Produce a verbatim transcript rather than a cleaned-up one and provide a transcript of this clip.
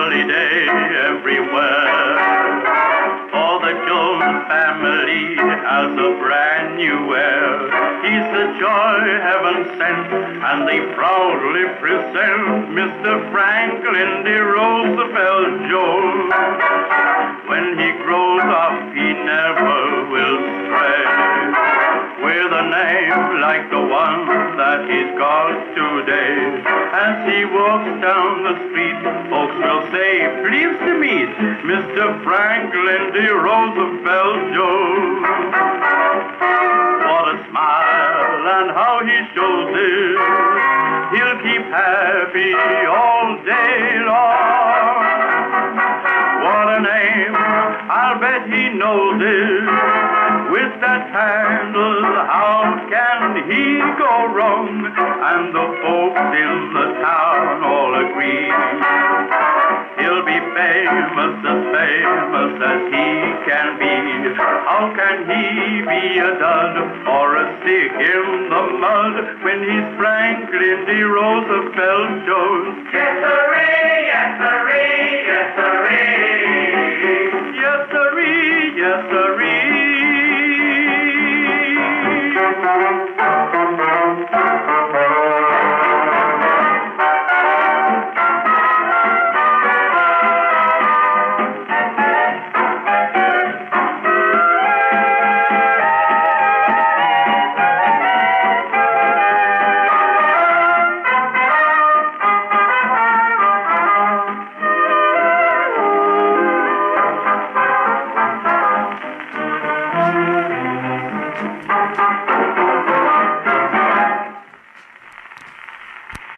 holiday everywhere. For the Jones family has a brand new heir. He's the joy heaven sent, and they proudly present Mister Franklin D. Roosevelt Jones. When he grows up, he never will stray, with a name like the one that he's got today. As he walks down the street, folks will say, pleased to meet Mister Franklin D. Roosevelt Jones. What a smile and how he shows it. He'll keep happy all day long. What a name, I'll bet he knows it. With that handle, how can he go wrong? And the folks in the town all agree. He'll be famous, as famous as he can be. How can he be a dud or a stick in the mud when he's Franklin D. Roosevelt Jones? Yes, sirree, yes, sirree, yes, sirree.